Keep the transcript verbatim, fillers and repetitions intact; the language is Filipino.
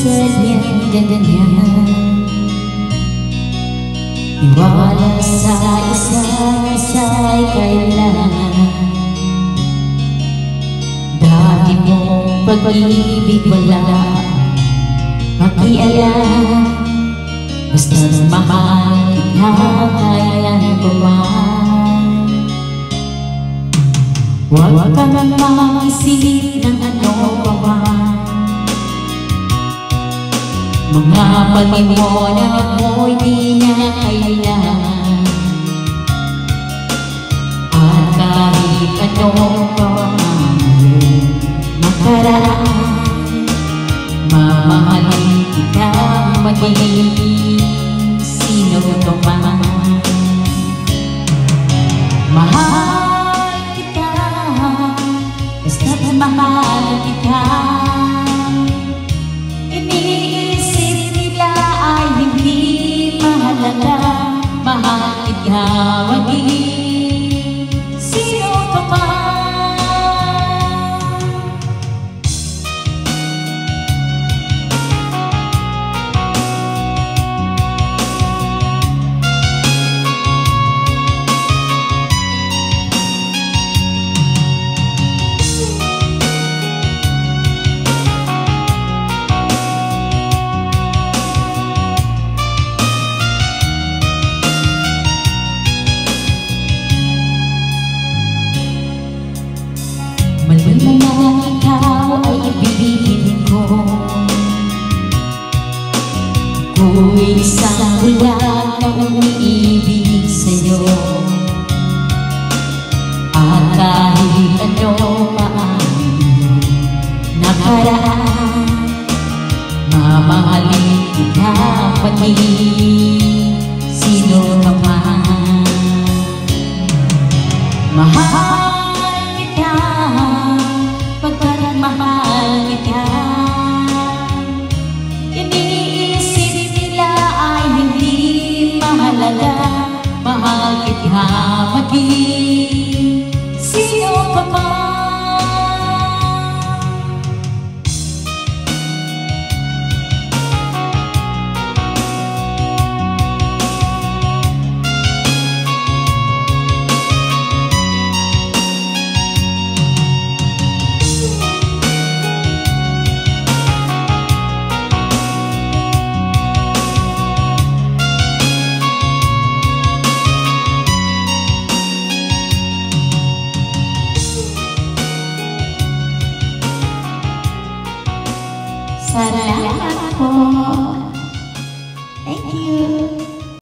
sanyang ganyan. Iwala sa isa't isa'y kailangan. Dati mong pag-ibig wala pakialam. Basta't mahal ka kailan ko man. Huwag ka namang isip ng ano pa man. Mga paliwanag mo'y di na kailangan. At kahit ano pa ang makaraan, mamahalin kita maging sino ka man. Mahal kita, basta't mahal kita. Iniisip nila ay hindi mahalaga. Mahal kita maging sino ka man. Mali na ikaw ay ibigin ko. Kung isang bulag na umiibig sa'yo. At kahit ano pa ang nakaraan, mamahalin kita maging sino ka man. Mahal mahal ka. Iniisip nila ay hindi mahalaga. Mahal kita maging sino ka man. Salamat po.